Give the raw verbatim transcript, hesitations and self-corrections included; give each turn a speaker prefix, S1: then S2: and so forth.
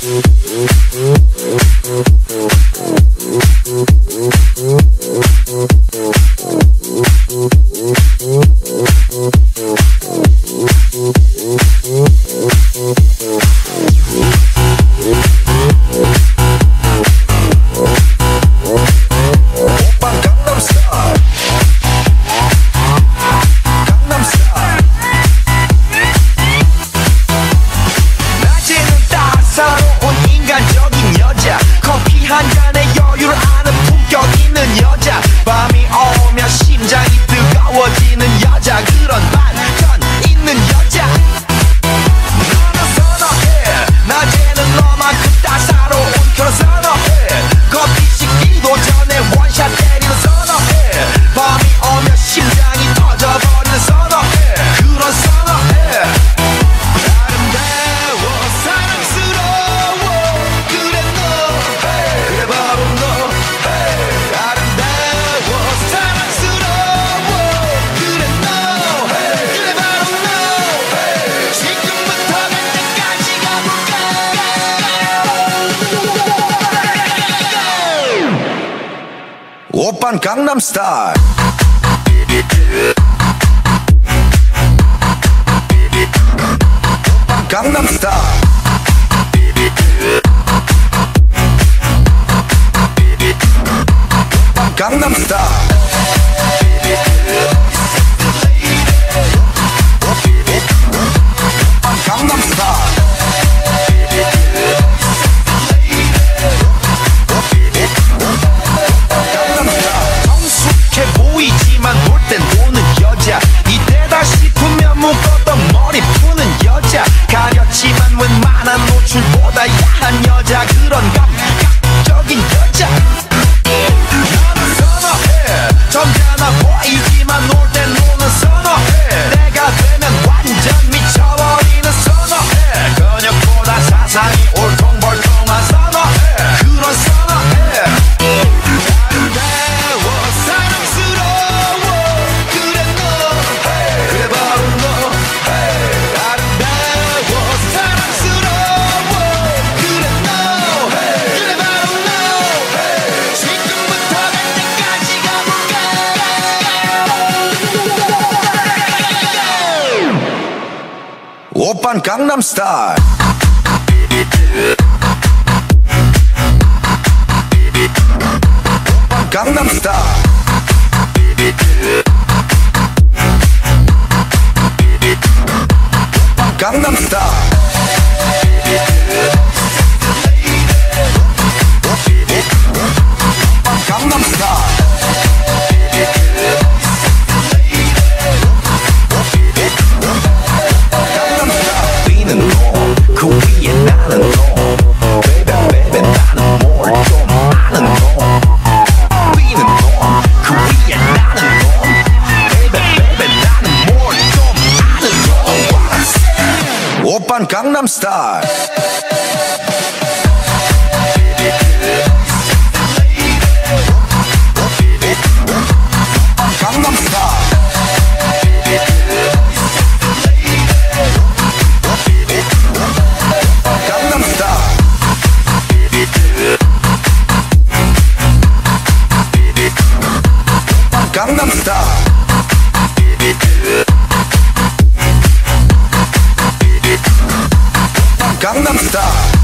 S1: 오빤 강남스타일. 오빤 강남스타일. 오빤 강남스타일. 노출보다 야한 여자, 그런 감각적인 여자. 나는 선어해. 점잖아 보이지만 놀 땐 노는 선어해. 내가 되면 완전 미쳐버리는 선어해. 근육보다 사상이 올통벌통한 선어해. 그런 선어해. 아름다워 사랑스러워 그래 너, 그래 바로 너. 아름다워 사랑스러워 그래 너, 그래 바로 너. 지금부터 갈 때까지 가볼까. 오빤 강남스타일. 오빤 강남스타일. 오빤 강남스타일. 오빤 강남스타일. 강남스타일. 강남스타일.